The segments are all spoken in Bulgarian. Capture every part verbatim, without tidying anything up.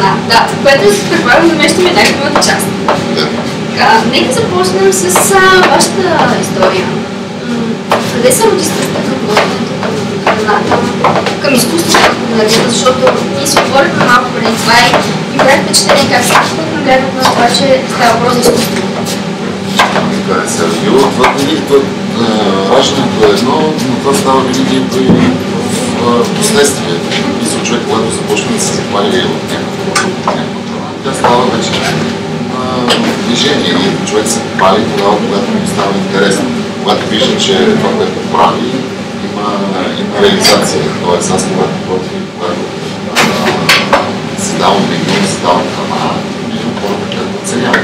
А, да, което предполагам да мещаме някаква част. Да. А, нека започнем с а, вашата история. М- къде се роди страстта към воденето, към храната, към изкуството, нали? Защото ние си говорихме малко преди това и ми прави впечатление как всеки път нагледах на това, че става въпрос за изкуство. Къде се е родило? Това винаги, това, раждането е едно, но това става винаги при в последствие. Мисля, човек, когато започне да се запали от някаква храна, тя става вече движение. Човек се пали тогава, когато му става интересно. Когато вижда, че това, което прави, има, има реализация. Тоест, аз когато работя, когато си давам меню, си давам храна, виждам хората как го оценяват.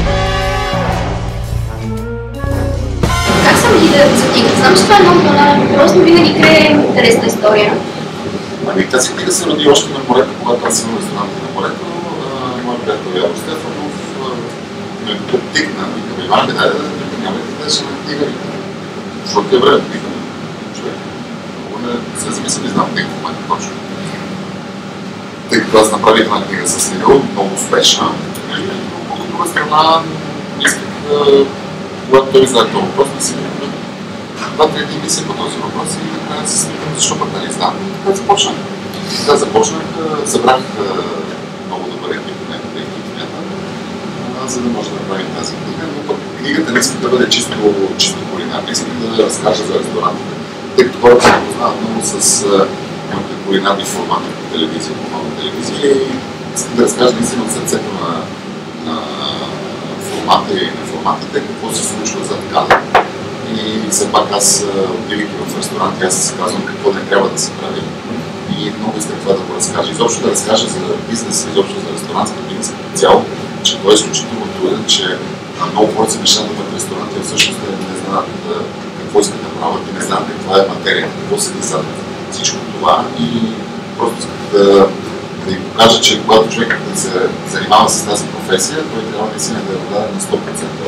Как се роди да за книга? Знам, че това е много банален въпрос, но винаги крие интересна история. Ами тази книга се роди още на морето, когато аз съм в ресторанта на морето. Моят приятел Явор Стефанов ме подтикна и към Иван, дай да няма ли да дадеш една книга. Защото е време книга. Човек. Много не се замисля, не знам книга в момента точно. Тъй като аз направих една книга с него, много успешна. Но от друга страна, исках, когато той издаде този въпрос, да си имаме два-три дни мисля по този въпрос и накрая се снимам, защо пък да не издам. Така започнах. Така започнах, събрах много добър екип, неговата екипнята, за да може да направим тази книга. Но пък книгата не иска да бъде чисто, чисто кулинарна, иска да разкажа за ресторантите. Тъй като хората се познават много с някакви кулинарни формати по телевизия, по нова телевизия и искам да разкажа наистина от сърцето на, на формата и на форматите, какво се случва зад кадър. И все пак аз, отивайки в ресторанти, аз си казвам какво не трябва да се прави. И много искам това да го разкажа. Изобщо да разкажа за бизнес, изобщо за ресторантски бизнес като цяло, че той е изключително труден, че много хора се мечтат в ресторанти, а всъщност не знаят какво искат да правят и не знаят каква е материя, какво се зад всичко това. И просто искам да, да им покажа, че когато човек да се занимава с тази професия, той трябва наистина да е отдаден на сто процента.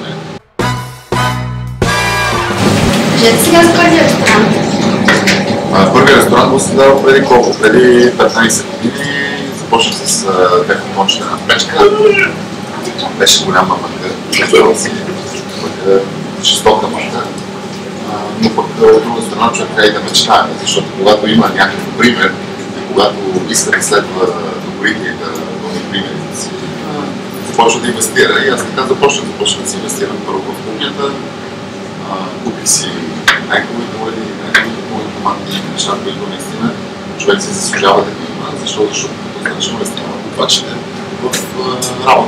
Кажете сега за първия ресторант. Първият ресторант го съм дал преди колко? Преди петнайсет години. Започнах с техномончена печка. Беше голяма мъка. Жестока мъка. Но пък от друга страна човек трябва и да мечтае, защото когато има някакъв пример и когато иска да следва добрите и да гони примерите си, започва да инвестира. И аз така започнах, започнах да си инвестирам първо в кухнята. Купих си най-хубавите уреди, най-хубавите командни неща, които наистина човек си заслужава да ги има, защото, защото значи улеснява готвачите в работа.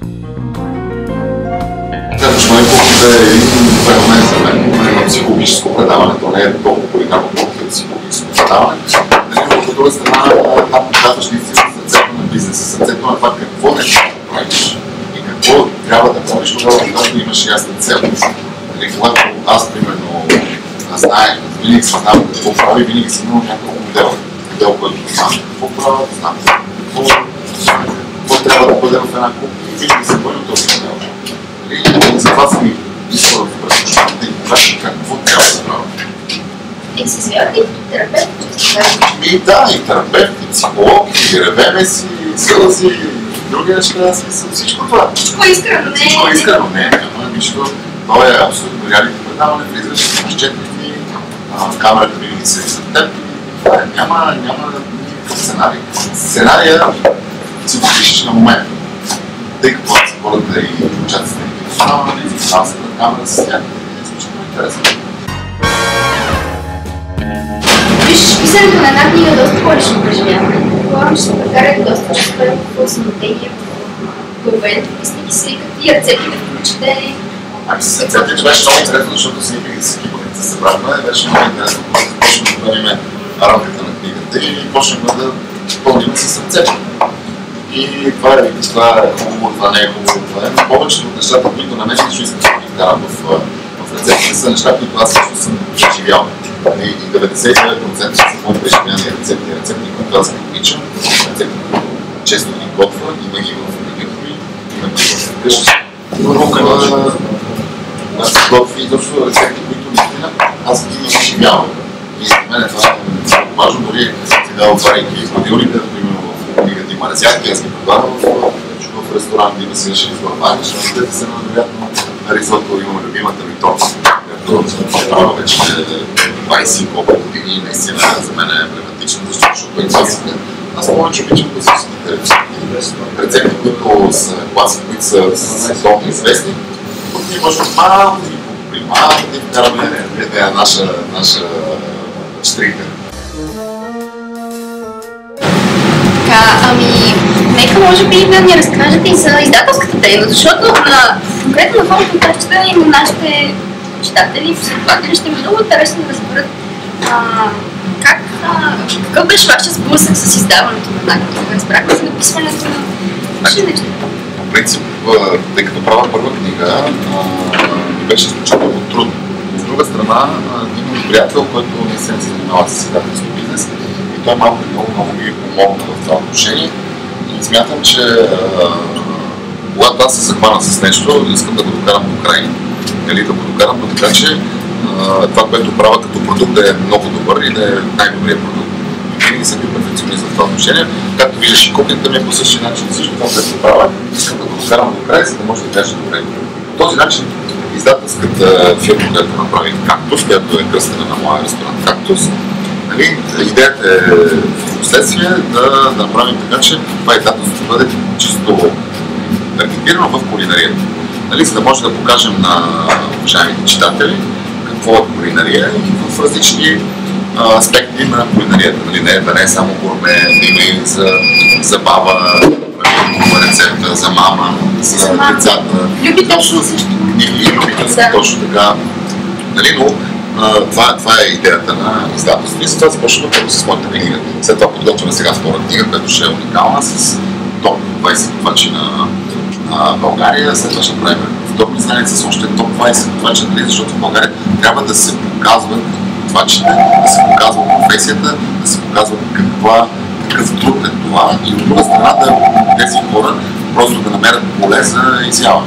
Следващото най-колкото е един феномен за мен, едно психологическо предаване, то не е толкова кулинарно, колкото е психологическо предаване. От друга страна, там показваш наистина сърцето на бизнеса, сърцето на това какво не правиш и какво трябва да правиш, тогава когато имаш ясна цел. Или когато аз, примерно, знаех, винаги си знам какво прави, винаги си имал някакъв модел. Модел, който знам какво правя, знам какво трябва да бъде в една кухня и винаги се бъде този модел. И за това съм искал да предпочитате и покажа какво трябва да се прави. И си смятате и терапевт, че сте кажа? И да, и терапевт, и психолог, и ревеме си, и сълзи, и други неща, смисъл, всичко това. Всичко искрено, не е. Всичко искрено, не е. Няма нищо. Това е абсолютно реалити предаване, влизаш с четири дни, камерата винаги се за теб и няма, няма никакъв сценарий. Сценария си го пишеш на момента. Тъй като аз хората и участниците на предаване, запознавам се на камера с тях и е изключително интересно. Виж, писането на една книга е доста по-лично преживяване. Говорим, че се прекарате доста често в самотение, в главите, писники си, какви рецепти да включите. Ами с рецептите беше много интересно, защото с екипа, като се събрахме, беше много интересно. Почнахме да пълним рамката на книгата и почнахме да пълним с рецепти. И това е, това е хубаво, това не е хубаво, това е. Но повечето от нещата, които на мен лично искам да ги вкарам в, в рецептите, са неща, които аз също съм преживял. И деветдесет и девет процента са мои преживяния рецепти, рецепти, които аз ги обичам, рецепти, които често ги готвя, има ги в книгата ми, има ги в къща. Но когато се готви изобщо рецепти, които наистина аз ги изживявам. И за мен това е много важно, дори си дал варенки и хладилника, примерно в книгата има резянки, аз ги това в, в ресторант има си решили с глава, защото се невероятно ризото имаме любимата ми торта, която трябва вече двайсет и колко години и наистина за мен е емблематична, защото е класика. Аз повече обичам класическите рецепти, които са класики, които са световно известни. Тук ние можем малко да ги покупим, малко да ги вкараме една наша, наша штрихка. Така, ами, нека може би да ни разкажете и за издателската дейност, защото на, конкретно на фонд контактите и на нашите читатели и последователи ще ми много интересно да разберат а, как, а, какъв беше вашия сблъсък с издаването на една книга? Разбрахме за написването на ваши неща. По принцип, тъй като правя първа книга, ми беше изключително трудно. С друга страна, имам приятел, който наистина се занимава с издателски бизнес и той малко и много, много ми помогна в това отношение. И смятам, че а, когато аз се захвана с нещо, искам да го докарам до край. Нали, да го докарам до така, че а, това, което правя като продукт да е много добър и да е най-добрият продукт. И винаги съм бил перфекционист в това отношение. Както виждаш и кухнята ми е по същия начин, всичко това, което правя, искам да го докарам до край, за да може да кажа добре. По този начин издателската фирма, която направи Кактус, която е кръстена на моя ресторант Кактус, нали, идеята е в последствие да, да направим така, че това издателство да бъде чисто таргетирано в кулинарията. Нали, за да може да покажем на уважаемите читатели какво е кулинария и в различни а, аспекти на кулинарията. Нали, не, да не е само гурме, да има и за забава, рецепта, за мама, за, за децата. Любителство също. И любителство, да. Точно така. Нали, но а, това, това е идеята на издателството и затова започваме първо с моята книга. След това подготвяме сега втора книга, която ще е уникална с топ двайсет готвачи на на България, след това ще правим второ издание с още топ двайсет готвачи, защото в България трябва да се показват готвачите, да се показва професията, да се показва каква, какъв труд е това и от друга страна да тези хора просто да намерят поле за изява.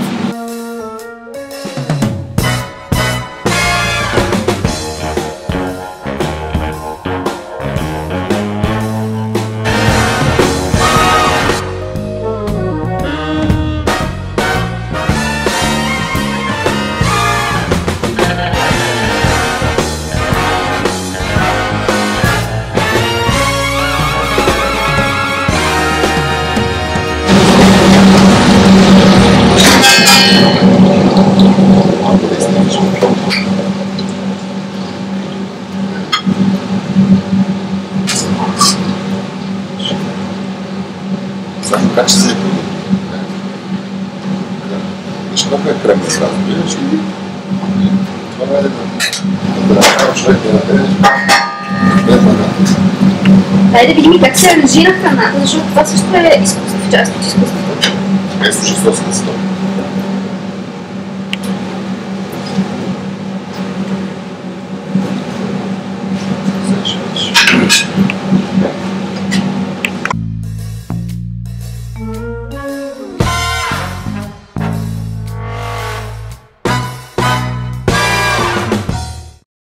Как ще се е продукт? Виж колко е крем да сразу бидеш и това е да направя човек да направиш храната. Дай да видим как се аранжира храната, защото това също е изкуство, част от изкуството. Вместо шестстотин